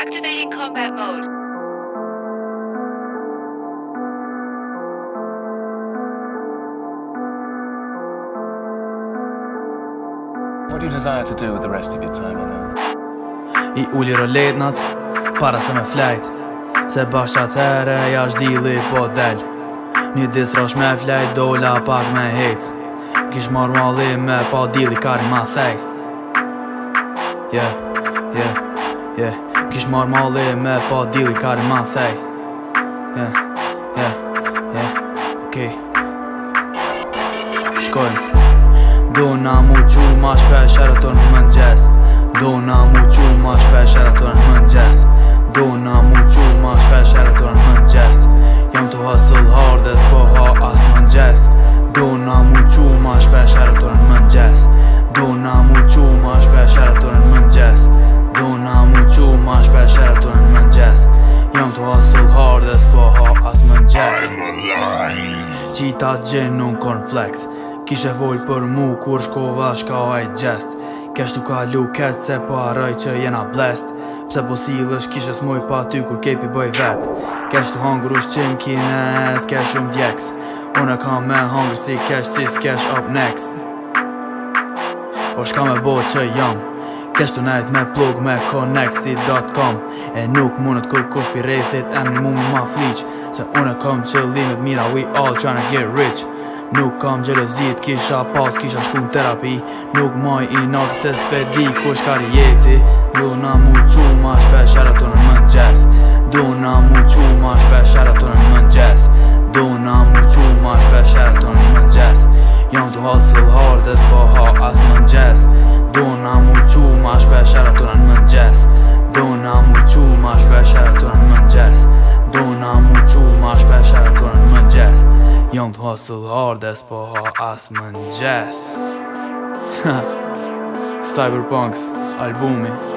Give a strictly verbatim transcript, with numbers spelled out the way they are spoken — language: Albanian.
Activating combat mode. What do you desire to do with the rest of your time on Earth? I uli roletnat, para se me flejt Se bashat here, jash dili po del Një dis rosh me flejt, dola pak me hec Kish mar mali me pa dili kar ma thej Yeah, yeah, yeah Kish mar mali me pa dili kar ma thej Yeah, yeah, yeah, okej Shkojnë Dona mu qu ma shpesh eraton mëngjes Dona mu qu ma shpesh eraton mëngjes Dona mu qu ma shpesh eraton mëngjes Jam të hustle hard dhe s'po ha as mëngjes Dona mu qu ma shpesh eraton mëngjes Dona mu qu ma shpesh eraton mëngjes Dona mu qu ma shpesh eraton mëngjes Jam të hustle hard dhe s'po ha as mëngjes Qita gjenun cornflex Kishe vol për mu kur shkova shka aj gjest Kesh tu kalu keq se paraj që jena blest Pse po silësh kishe s'moj pa ty kur kepi bëj vet Kesh tu hangru shqim kines kesh shumë djeks Unë kam me hangru si kesh si s'kesh up next Po shka me bo që jam Kesh tu nejt me plug me connexi dot com E nuk mundet kur kush pi rejthit emni mu ma fliq Se unë kam qëllimet mira we all tryna get rich Nuk kam gjelozit, kisha pas, kisha shku në terapi Nuk maj i natë se s'pedi, kush kari jeti Dona mu qu ma shpesh eraton në mëngjes Dona mu qu ma shpesh eraton në mëngjes Dona mu qu ma shpesh eraton në mëngjes Jam të hustle hard dhe s'po ha as mëngjes Dona mu qu ma shpesh eraton në mëngjes Dona mu qu ma shpesh eraton në mëngjes Dona mu qu ma shpesh eraton në mëngjes Jam të hustle hard dhe s'po ha as mëngjes Cyberpunks, albumi